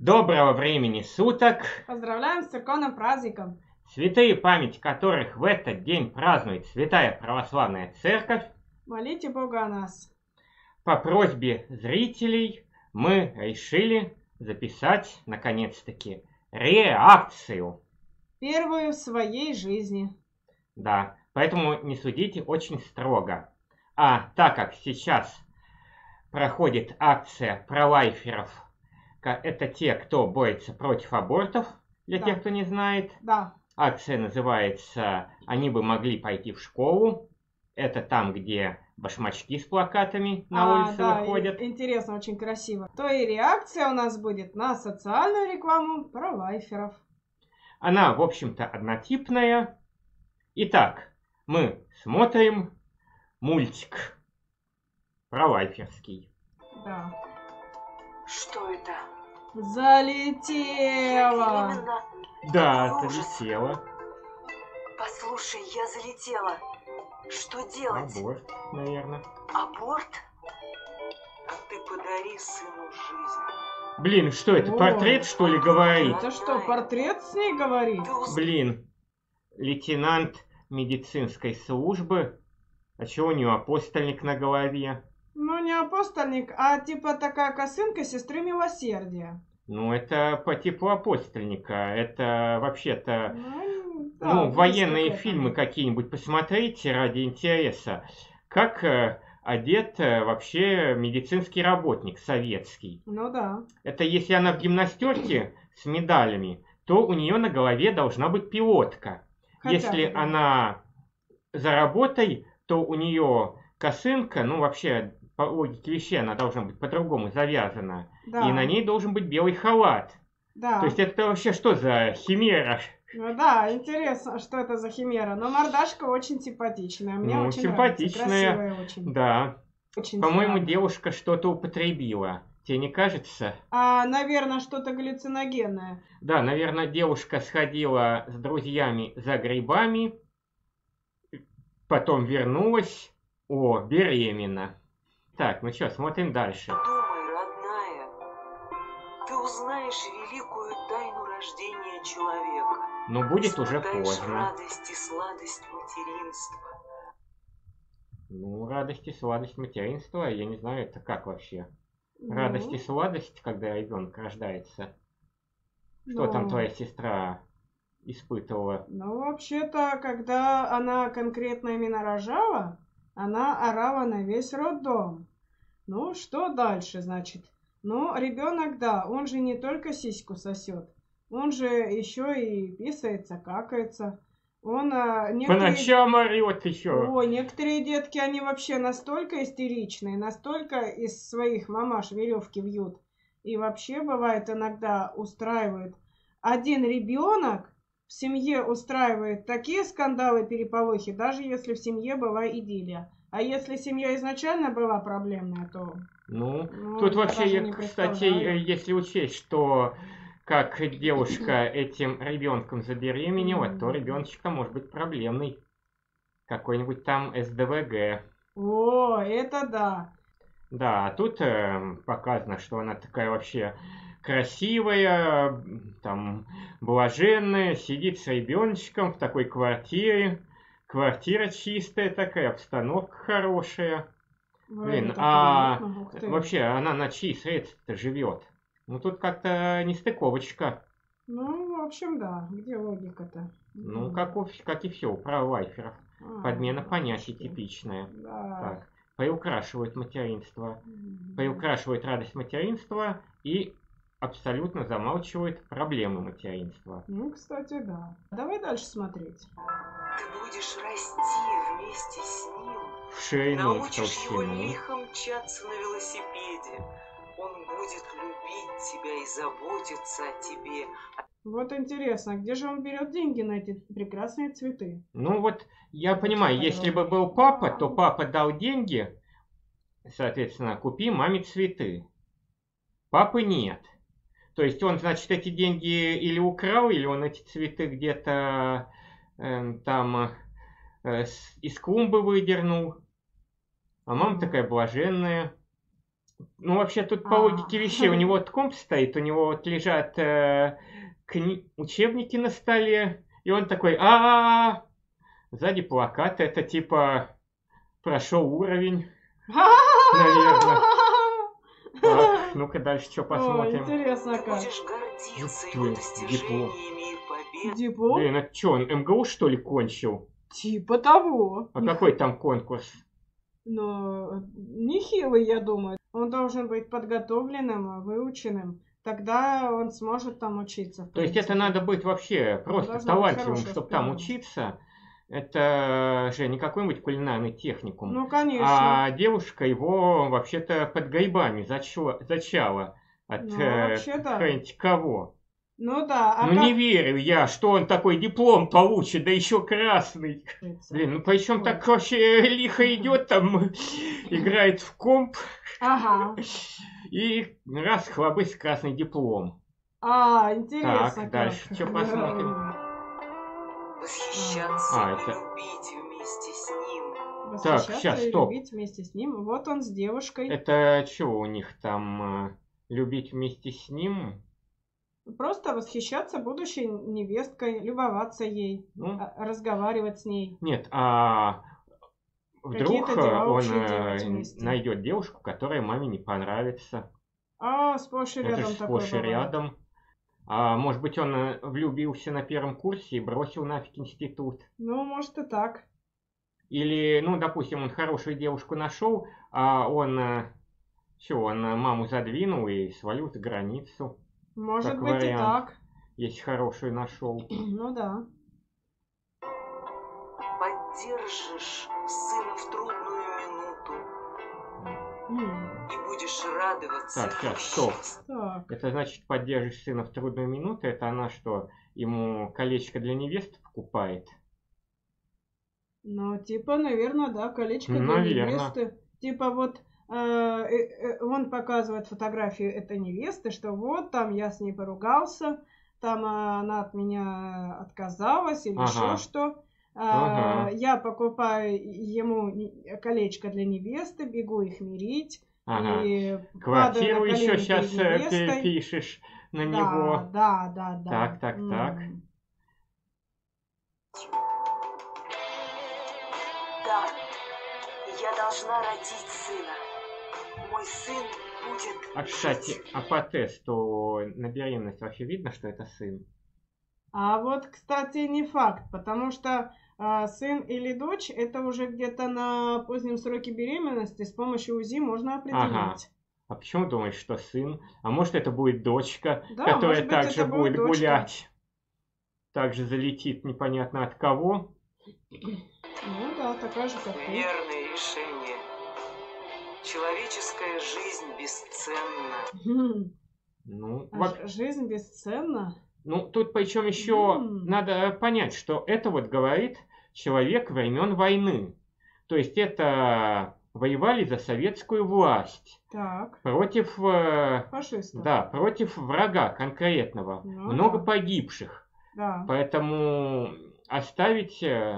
Доброго времени суток! Поздравляем с церковным праздником! Святые, память которых в этот день празднует Святая Православная Церковь. Молите Бога о нас. По просьбе зрителей мы решили записать, наконец-таки, реакцию. Первую в своей жизни. Да, поэтому не судите очень строго. А так как сейчас проходит акция пролайферов, это те, кто борется против абортов, для тех, кто не знает. Да. Акция называется «Они бы могли пойти в школу». Это там, где башмачки с плакатами на улице выходят. Интересно, очень красиво. То и реакция у нас будет на социальную рекламу пролайферов. Она, в общем-то, однотипная. Итак, мы смотрим мультик пролайферский. Да. Что это? Залетела! Да, залетела. Послушай, я залетела. Что делать? Аборт, наверное. Аборт? А ты подари сыну жизнь. Блин, что это, портрет, что ли, говорит? Это что, портрет с ней говорит? Блин, лейтенант медицинской службы. А чего у нее апостольник на голове? Ну, не апостольник, а типа такая косынка сестры милосердия. Ну, это по типу апостольника. Это вообще-то... Да, военные фильмы какие-нибудь посмотрите ради интереса. Как одет вообще медицинский работник советский. Ну да. Это если она в гимнастерке с медалями, то у нее на голове должна быть пилотка. Если она за работой, то у нее косынка, вообще, по логике вещей, она должна быть по-другому завязана. Да. И на ней должен быть белый халат. Да. То есть это вообще что за химера? Ну да, интересно, что это за химера. Но мордашка очень симпатичная. Мне очень симпатичная, нравится. Красивая очень. Да. Очень По-моему, славно. девушка что-то употребила. Тебе не кажется? Наверное, что-то галлюциногенное. Да, наверное, девушка сходила с друзьями за грибами, потом вернулась, беременна. Так, ну что, смотрим дальше. Думай, родная, ты узнаешь великую тайну рождения человека. Но будет уже Испытаешь поздно. радость и сладость материнства. Радость и сладость материнства, я не знаю, это как вообще? Ну, Радость и сладость, когда ребенок рождается. Что там твоя сестра испытывала? Ну, вообще-то, когда она конкретно именно рожала, она орала на весь роддом. Ну, что дальше, значит? Ну, ребенок, да, он же не только сиську сосет, он же еще и писается, какается. Он По ночам орет еще. Ой, некоторые детки, они вообще настолько истеричные, настолько из своих мамаш веревки вьют. И вообще, бывает, иногда устраивают. Один ребенок в семье устраивает такие скандалы, переполохи, даже если в семье была идиллия. А если семья изначально была проблемная, то... Тут вообще, кстати, если учесть, что как девушка этим ребенком забеременела, то ребеночка может быть проблемный. Какой-нибудь там СДВГ. О, это да. Да, а тут показано, что она такая вообще красивая, там, блаженная, сидит с ребеночком в такой квартире. Квартира чистая такая, обстановка хорошая. Блин, вообще она на чьи средства живет? Тут как-то нестыковочка. Ну, в общем, да. Где логика-то? Как и все у пролайферов. Подмена понятий типичная. Да. Так, приукрашивают материнство. Приукрашивают радость материнства и абсолютно замалчивают проблемы материнства. Кстати, да. Давай дальше смотреть. Ты будешь расти вместе с ним. В ширину, научишь его лихо мчаться на велосипеде. Он будет любить тебя и заботиться о тебе. Вот интересно, где же он берет деньги на эти прекрасные цветы? Я понимаю, если бы был папа, то папа дал деньги, соответственно, купи маме цветы. Папы нет. То есть он, значит, эти деньги или украл, или он эти цветы где-то из клумбы выдернул. А мама такая блаженная. Ну, вообще, тут по А. логике вещей, у него вот комп стоит, у него вот лежат учебники на столе, и он такой, сзади плакат, это типа прошел уровень, наверное. Так, ну-ка дальше что О, посмотрим. интересно Ты как. будешь гордиться Блин, его достижениями и победами. Диплом? Блин, а что, он МГУ что ли кончил? Типа того. А какой там конкурс? Но нехилый, я думаю. Он должен быть подготовленным, выученным. Тогда он сможет там учиться. в То есть это принципе. надо быть вообще просто должна быть талантливым, хорошая чтобы там специальность. учиться. Это же не какой-нибудь кулинарный техникум. Ну, конечно. А девушка его вообще-то под грибами зачала от Ну, вообще да. хрен-те кого. Ну да. А Ну не как... верю я, что он такой диплом получит, да еще красный. Блин, ну причем Ой. так вообще лихо идет там, играет в комп Ага. и раз хлобысь красный диплом. Интересно Так, как. дальше что посмотрим? Восхищаться А, и это- любить вместе с ним. Восхищаться щас, и стоп. любить вместе с ним. Вот он с девушкой. Это что у них там, любить вместе с ним? Просто восхищаться будущей невесткой, любоваться ей, Ну, разговаривать с ней. нет, вдруг Какие-то дела он общие делать вместе. найдет девушку, которая маме не понравится. Сплошь и Это рядом же такое сплошь и бывает. рядом. Может быть, он влюбился на первом курсе и бросил нафиг институт. Ну, может и так. Или, ну, допустим, он хорошую девушку нашел, а он, он маму задвинул и свалил за границу, Может Как быть и вариант. так. если хорошую нашел. Ну да. Поддержишь сына в трудную минуту М, и будешь радоваться Так, его сейчас, стоп. счастью. Так. Это значит, поддержишь сына в трудную минуту, это она что, ему колечко для невесты покупает? Ну, типа, наверное, да, колечко для Наверно. невесты. Типа вот он показывает фотографию этой невесты, что вот там я с ней поругался, там она от меня отказалась или Ага. еще что. Ага. Я покупаю ему колечко для невесты, бегу их мирить. Ага. И Квартиру падаю на еще колени сейчас перед невестой. перепишешь на Да, него. да. Так. Да, я должна родить сына. Мой сын будет А, кстати, жить. а по тесту на беременность вообще видно, что это сын? А вот, кстати, не факт, потому что сын или дочь, это уже где-то на позднем сроке беременности с помощью УЗИ можно определить. Ага. А почему думаешь, что сын? А может, это будет дочка, Да, которая может быть, также это будет будет дочка. гулять? Также залетит непонятно от кого. Ну да, такая же, как ты. Верное решение. Человеческая жизнь бесценна. Ну, Жизнь бесценна. ну, тут причем еще надо понять, что это вот говорит человек времен войны. То есть это воевали за советскую власть Так, против, фашистов. да, против врага конкретного. Ну Много да. погибших. Да. Поэтому оставить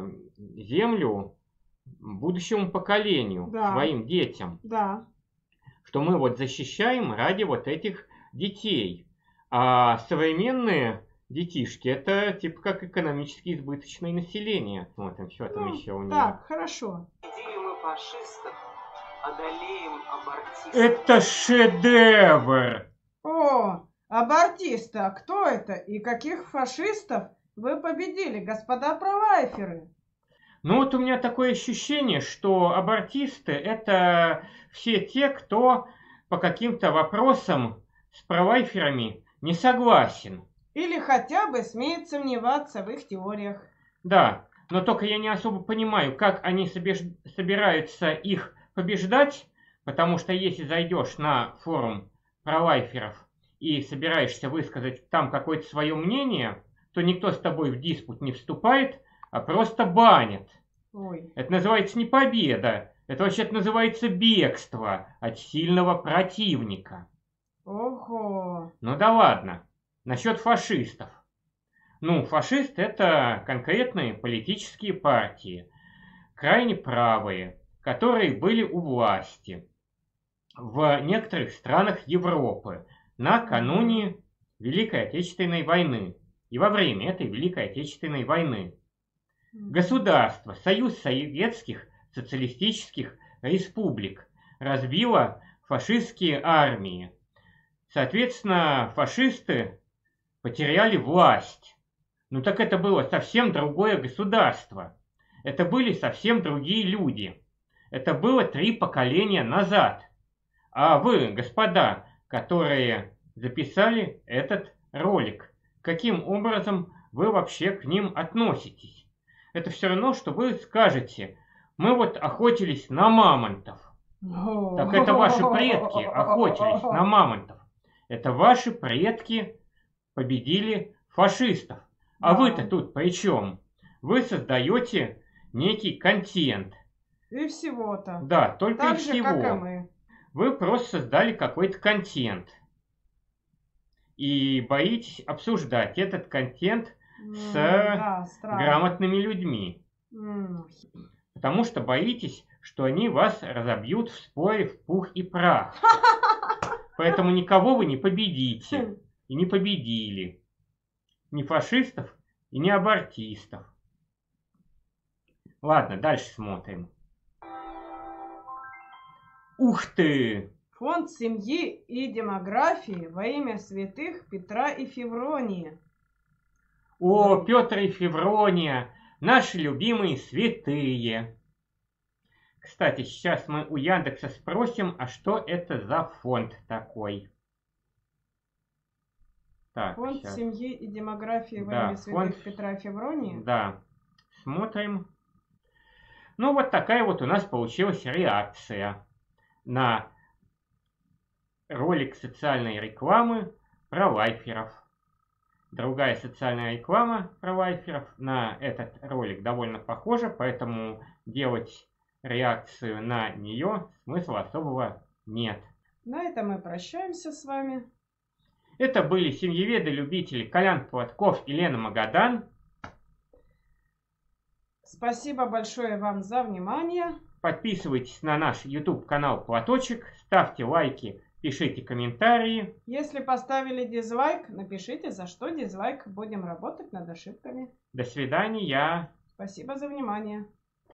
землю будущему поколению, Да. своим детям, Да. что мы вот защищаем ради вот этих детей. А современные детишки это типа как экономически избыточное население. Смотрим, что там Ну, еще у них. так, хорошо. Победили мы фашистов, одолеем абортистов. Это шедевр! О, абортисты, а кто это? И каких фашистов вы победили, господа пролайферы? Ну вот у меня такое ощущение, что абортисты это все те, кто по каким-то вопросам с пролайферами не согласен. Или хотя бы смеет сомневаться в их теориях. Да, но только я не особо понимаю, как они собираются их побеждать, потому что если зайдешь на форум пролайферов и собираешься высказать там какое-то свое мнение, то никто с тобой в диспут не вступает, а просто банят. Ой. Это называется не победа, это вообще-то называется бегство от сильного противника. Ого. Ну да ладно, насчет фашистов. Ну, фашисты это конкретные политические партии, крайне правые, которые были у власти. в некоторых странах Европы накануне Великой Отечественной войны и во время этой Великой Отечественной войны. Государство, Союз Советских Социалистических Республик разбило фашистские армии. Соответственно, фашисты потеряли власть. Ну так это было совсем другое государство. Это были совсем другие люди. Это было 3 поколения назад. А вы, господа, которые записали этот ролик, каким образом вы вообще к ним относитесь? Это все равно, что вы скажете: мы вот охотились на мамонтов. Так это ваши предки охотились на мамонтов. Это ваши предки победили фашистов. А вы-то тут при чем? Вы создаете некий контент. И всего-то. Да, только Так и же, всего. как и мы. Вы просто создали какой-то контент. И боитесь обсуждать этот контент с грамотными людьми. Потому что боитесь, что они вас разобьют в споре в пух и прах. Поэтому никого вы не победите. И не победили. Ни фашистов и ни абортистов. Ладно, дальше смотрим. Ух ты! Фонд семьи и демографии во имя святых Петра и Февронии. О, Петр и Феврония, наши любимые святые. Кстати, сейчас мы у Яндекса спросим, а что это за фонд такой? Так, Фонд сейчас. семьи и демографии во Да, имя святых фонд- Петра и Февронии. Да, смотрим. Ну, вот такая вот у нас получилась реакция на ролик социальной рекламы про лайферов. Другая социальная реклама про лайферов на этот ролик довольно похожа, поэтому делать реакцию на нее смысла особого нет. На этом мы прощаемся с вами. Это были семьеведы-любители Колян Платков и Лена Магадан. Спасибо большое вам за внимание. Подписывайтесь на наш YouTube-канал Платочек, ставьте лайки, пишите комментарии. Если поставили дизлайк, напишите, за что дизлайк. Будем работать над ошибками. До свидания. Спасибо за внимание.